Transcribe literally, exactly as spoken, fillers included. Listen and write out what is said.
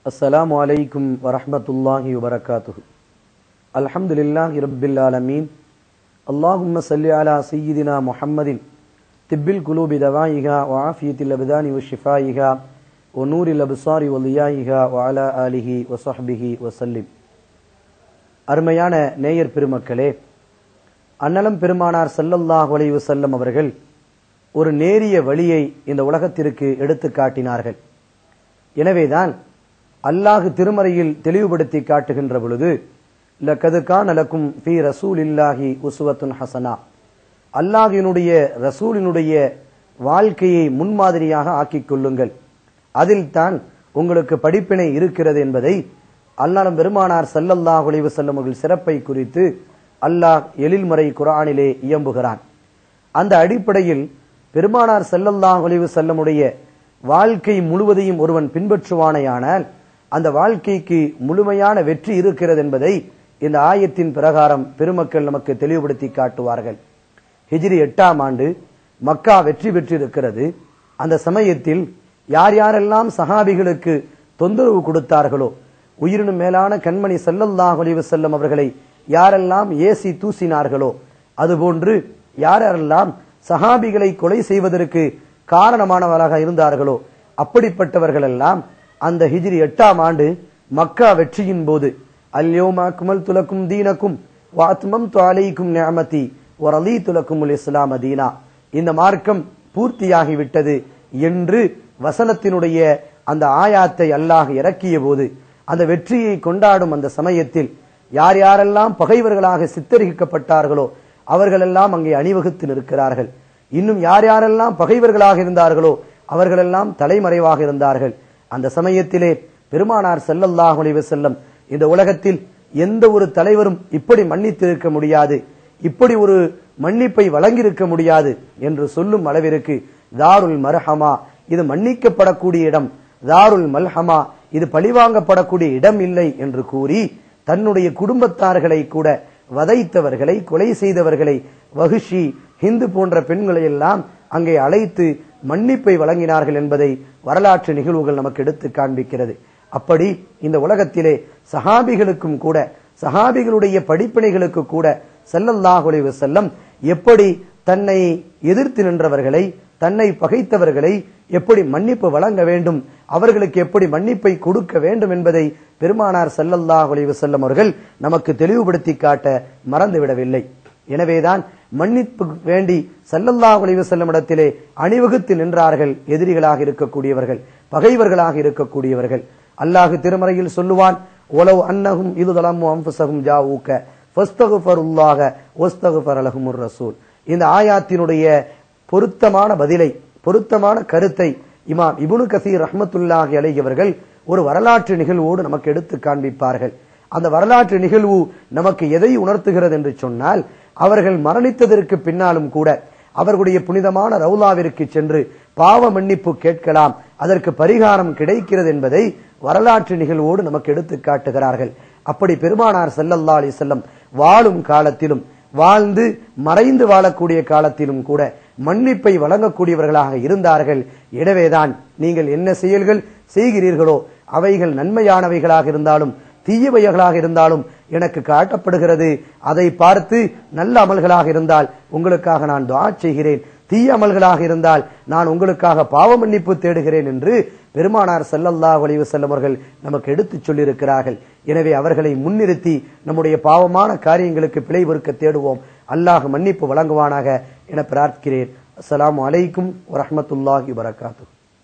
السلام عليكم ورحمة الله وبركاته. الحمد لله رب العالمين. اللهم صل على سيدنا محمد طب القلوب دوائها وعافية الأبدان وشفائها ونور الأبصار وضيائها وعلى آله وصحبه وسلم. அருமையான நேயர் பெருமக்களே, அன்னலம் பெருமானார் ஸல்லல்லாஹு அலைஹி வஸல்லம் அவர்கள் ஒரு நேரிய வழியை இந்த உலகத்திற்கு எடுத்து காட்டினார்கள். எனவேதான் அல்லாஹ் திருமறையில் தெளிவுபடுத்தி காட்டுகின்ற பொழுது லகது கான லக்கும் ஃபீ ரசூலில்லாஹி உஸ்வத்துன் ஹஸனா, அல்லாஹ்வினுடைய ரசூலினுடைய வாழ்க்கையை முன்மாதிரியாக ஆக்கிக் கொள்ளுங்கள், அதில் தான் உங்களுக்கு படிப்பினை இருக்கிறது என்பதை அல்லாஹ் பெருமானார் ஸல்லல்லாஹு அலைஹி வஸல்லம் அவர்கள் சிறப்பை குறித்து அல்லாஹ் எழில்மறை குர்ஆனிலே இயம்புகிறான். அந்த அடிப்படையில் பெருமானார் ஸல்லல்லாஹு அலைஹி வஸல்லமுடைய வாழ்க்கை முழுவதையும் ஒருவன் பின்பற்றுவானேயானால் அந்த வாழ்க்கைக்கு முழுமையான வெற்றி இருக்கிறது என்பதை இந்த ஆயத்தின் பிரகாரம் பெருமக்கள் நமக்கு தெளிவுபடுத்தி காட்டுவார்கள். ஹிஜ்ரி எட்டாம் ஆண்டு மக்கா வெற்றி பெற்றிருக்கிறது. அந்த சமயத்தில் யார் யாரெல்லாம் சஹாபிகளுக்கு தொந்தரவு கொடுத்தார்களோ, உயிரினும் மேலான கண்மணி ஸல்லல்லாஹு அலைஹி வஸல்லம் அவர்களை யாரெல்லாம் ஏசி தூசினார்களோ, அதுபோன்று யாரெல்லாம் சஹாபிகளை கொலை செய்வதற்கு காரணமானவராக இருந்தார்களோ, அப்படிப்பட்டவர்கள் எல்லாம் அந்த ஹிஜ்ரி எட்டாம் ஆண்டு மக்கா வெற்றியின் போது அல்யௌம அக்மல்து லக்கும் தீனக்கும் வ அத்மம்து அலைக்கும் நிஅமதி வ ரதீது லக்குமுல் இஸ்லாம தீனா, இந்த மார்க்கம் பூர்த்தியாகிவிட்டது என்று வசனத்தினுடைய அந்த ஆயாத்தை அல்லாஹ் இறக்கிய போது, அந்த வெற்றியை கொண்டாடும் அந்த சமயத்தில் யார் யாரெல்லாம் பகைவர்களாக சித்தரிக்கப்பட்டார்களோ அவர்களெல்லாம் அங்கே அணிவகுத்து நிற்கிறார்கள். இன்னும் யார் யாரெல்லாம் பகைவர்களாக இருந்தார்களோ அவர்களெல்லாம் தலைமறைவாக இருந்தார்கள். அந்த சமயத்திலே பெருமானார் ஸல்லல்லாஹு அலைஹி வஸல்லம் இந்த உலகத்தில் எந்த ஒரு தலைவரும் இப்படி மன்னித்திருக்க முடியாது, இப்படி ஒரு மன்னிப்பை வழங்கியிருக்க முடியாது என்று சொல்லும் அளவிற்கு தாருல் மர்ஹமா, இது மன்னிக்கப்படக்கூடிய இடம், தாருல் மல்ஹமா, இது பழிவாங்கப்படக்கூடிய இடம் இல்லை என்று கூறி தன்னுடைய குடும்பத்தார்களை கூட வதைத்தவர்களை கொலை செய்தவர்களை வஹ்ஷி ஹிந்து போன்ற பெண்களை எல்லாம் அங்கே அழைத்து மன்னிப்பை வழங்கினார்கள் என்பதை வரலாற்று நிகழ்வுகள் நமக்கு எடுத்து காண்பிக்கிறது. அப்படி இந்த உலகத்திலே சஹாபிகளுக்கும் கூட, சஹாபிகளுடைய படிப்பினைகளுக்கு கூட ஸல்லல்லாஹு அலைஹி வஸல்லம் எப்படி தன்னை எதிர்த்து நின்றவர்களை, தன்னை பகைத்தவர்களை எப்படி மன்னிப்பு வழங்க வேண்டும், அவர்களுக்கு எப்படி மன்னிப்பை கொடுக்க வேண்டும் என்பதை பெருமானார் ஸல்லல்லாஹு அலைஹி வஸல்லம் அவர்கள் நமக்கு தெளிவுபடுத்தி காட்ட மறந்துவிடவில்லை. எனவேதான் மன்னிப்பு வேண்டி ஸல்லல்லாஹு அலைஹி வஸல்லம் இடத்திலே அணிவகுத்து நின்றார்கள் எதிரிகளாக இருக்கக்கூடியவர்கள், பகைவர்களாக இருக்கக்கூடியவர்கள். அல்லாஹ் திருமறையில் சொல்லுவான், ஒலவ் அன்னஹும் இது தலமு அன்ஃபுஸஹும் ஜாஊக ஃபஸ்தக்ஃபருல்லாஹ வஸ்தக்ஃபர லஹுமுர் ரசூல். இந்த ஆயாத்தினுடைய பொருத்தமான பதிலை, பொருத்தமான கருத்தை இமாம் இப்னு கஸீர் ரஹ்மத்துல்லாஹி அலைஹி அவர்கள் ஒரு வரலாற்று நிகழ்வோடு நமக்கு எடுத்து காண்பிப்பார்கள். அந்த வரலாற்று நிகழ்வு நமக்கு எதை உணர்த்துகிறது என்று சொன்னால், அவர்கள் மரணித்ததற்கு பின்னாலும் கூட அவர்களுடைய புனிதமான ரவுலாவிற்கு சென்று பாவ மன்னிப்பு கேட்கலாம், அதற்கு பரிகாரம் கிடைக்கிறது என்பதை வரலாற்று நிகழ்வோடு நமக்கு எடுத்து காட்டுகிறார்கள். அப்படி பெருமானார் ஸல்லல்லாஹு அலைஹி வஸல்லம் வாழும் காலத்திலும் வாழ்ந்து மறைந்து வாழக்கூடிய காலத்திலும் கூட மன்னிப்பை வழங்கக்கூடியவர்களாக இருந்தார்கள். எனவேதான் நீங்கள் என்ன செயல்கள் செய்கிறீர்களோ அவைகள் நன்மையானவைகளாக இருந்தாலும் தீயவைகளாக இருந்தாலும் எனக்கு காட்டப்படுகிறது, அதை பார்த்து நல்ல அமல்களாக இருந்தால் உங்களுக்காக நான் துஆ செய்கிறேன், தீய அமல்களாக இருந்தால் நான் உங்களுக்காக பாவ மன்னிப்பு தேடுகிறேன் என்று பெருமானார் ஸல்லல்லாஹு அலைஹி வஸல்லம் அவர்கள் நமக்கு எடுத்துச் சொல்லியிருக்கிறார்கள். எனவே அவர்களை முன்னிறுத்தி நம்முடைய பாவமான காரியங்களுக்கு பிழை பொறுக்க தேடுவோம். அல்லாஹ் மன்னிப்பு வழங்குவானாக என பிரார்த்திக்கிறேன். அஸ்ஸலாமு அலைக்கும் வரஹ்மத்துல்லாஹி வபரகாத்துஹு.